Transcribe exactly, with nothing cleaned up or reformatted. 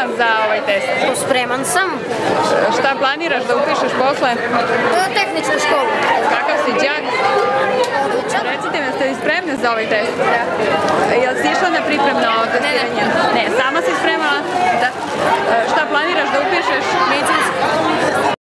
spreman za ovaj test? Spreman sam. Šta planiraš da upišeš posle? Tehničku školu. Kakav si đak? Odličan. Recite mi, ste li spremne za ovaj test? Da. Jel si išla na pripremno testiranje? Ne, sama si spremala? Da. Šta planiraš da upišeš? Medicinski.